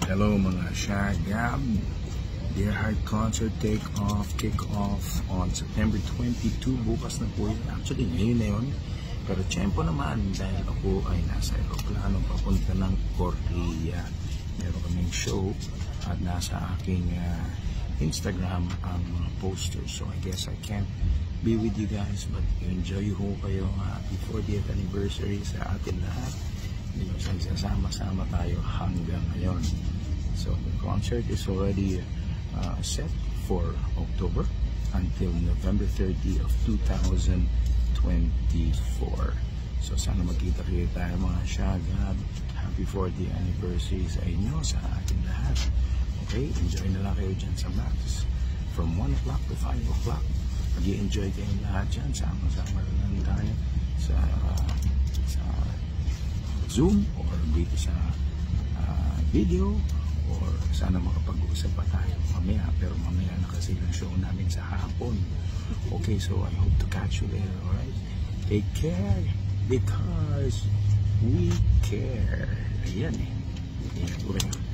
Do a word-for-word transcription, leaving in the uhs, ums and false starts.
Hello mga Shagab. Dear Heart Concert take off, kick off on September twenty-two. Bukas na po yun. Actually, ngayon na yun. Pero tiyempo naman dahil ako ay nasa aeroplano papunta ng Korea. Meron kaming show at nasa aking uh, Instagram ang mga posters. So I guess I can't be with you guys, but enjoy ho kayo uh, before the anniversary sa atin lahat. Nagsasama-sama tayo hanggang ngayon. So the concert is already uh, set for October until November thirtieth of two thousand twenty-four. So sana magkita-kita tayo mga Shagab. Happy fortieth anniversary sa inyo, sa ating lahat. Okay, enjoy na lang kayo dyan sa Max. From one o'clock to five o'clock. Mag-i-enjoy kayo lahat dyan. Sama-sama lang tayo sa, uh, sa Zoom or dito sa uh, video, or sana makapag-usap pa tayo mamaya, pero mamaya na kasi yung show namin sa hapon. Okay, so I hope to catch you later, alright? Take care, because we care. Ayan eh. Ayan,